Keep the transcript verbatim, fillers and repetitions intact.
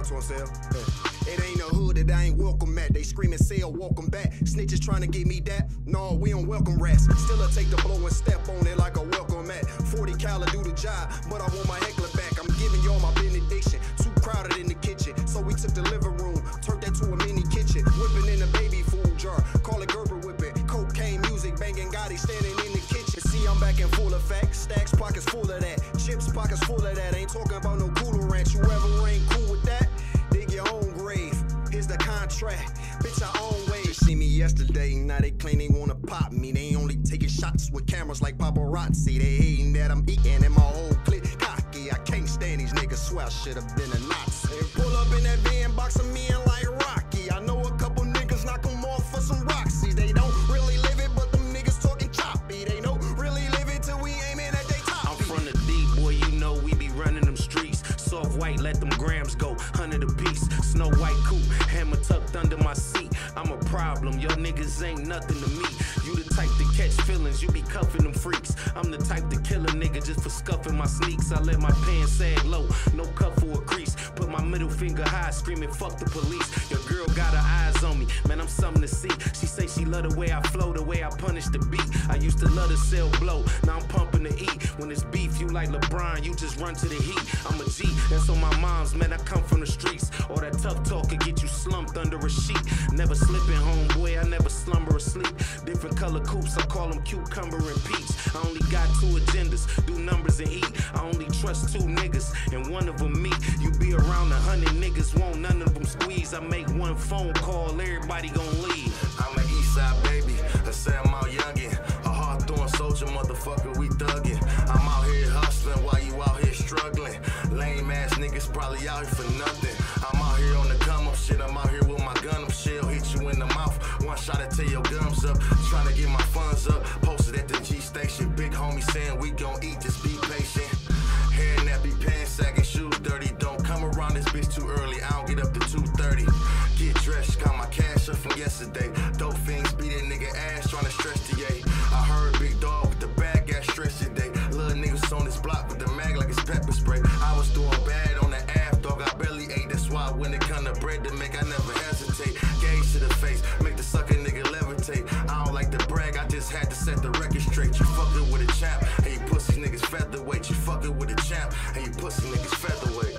box on sale. Yeah. It ain't a hood that I ain't welcome at. They screaming, sale, welcome back. Snitches trying to get me that. No, we don't welcome rats. Still I take the blow and step on it like a welcome mat. forty cal do the job, but I want my heckler back. I'm giving y'all my benediction. Too crowded in the kitchen, so we took the living room, turned that to a mini kitchen. Whipping in a baby food jar, call it Gerber whipping. Cocaine music, banging Gotti standing in the kitchen. See, I'm back in full effect. Stacks pockets full of that. Chips pockets full of that. Ain't talking about no cooler ranch. Whoever ain't cool with that, dig your own grave. Here's the contract, bitch, I own way. Just see me yesterday, now they claim they wanna pop me. They only taking shots with cameras like paparazzi. They hating that I'm eating and my whole clique cocky. I can't stand these niggas, swear I should've been a Nazi. They pull up in that van, boxing me in like Rocky. I know a couple niggas knock them off for some Roxy. They don't really live it, but them niggas talking choppy. They don't really live it till we aiming at they top. I'm from the D, boy, you know we be running them streets. Soft white, let them grams go, hundred a piece. Snow white coupe, hammer tucked under my seat. I'm a problem, your niggas ain't nothing to me. You the type to catch feelings, you be cuffing them freaks. I'm the type to kill a nigga just for scuffing my sneaks. I let my pants sag low, no cuff or a crease. Put my middle finger high, screaming fuck the police. Your girl got her eyes on me, man, I'm something to see. She say she love the way I flow, the way I punish the beat. I used to love to sell blow, now I'm pumping the E. When it's beef, you like LeBron, you just run to the heat. I'm a G, that's on my mom's, man, I come from the streets. All that tough talk could get you slumped under a sheet. Never slipping, homeboy, I never slumber or sleep. Different color coupes, I call them cucumber and peach. I only got two agendas, do numbers and eat. I only trust two niggas, and one of them me. You be around a hundred niggas, won't none of them squeeze. I make one phone call, everybody gon' leave. I'm an east side baby, a Sam out youngin'. A hard-throwing soldier, motherfucker, we thuggin'. I'm out here hustling while you out here struggling. Lame ass niggas probably out here for nothing. I'm out here on the come up shit, I'm out here with my gun up. Shell hit you in the mouth, one shot until your gums up. Tryna get my funds up, posted at the G station. Big homie saying we gon' eat, just be patient. Hair nappy, pants sagging, shoes dirty. Don't come around this bitch too early, I don't get up to two thirty. Get dressed, got my cash up from yesterday. Dope fiends beat that nigga ass, tryna stretch the yay. I heard Big Dog with the bag got stressed today. Little niggas on this block with the mag like it's pepper spray. I was doing bad on the app, dog, I barely ate. That's why when it come to bread to make, I never hesitate. Gauge to the face, make the sucker nigga levitate. I don't like to brag, I just had to set the record straight. You fucking with a champ, and you pussy niggas featherweight. You fucking with a champ, and you pussy niggas featherweight.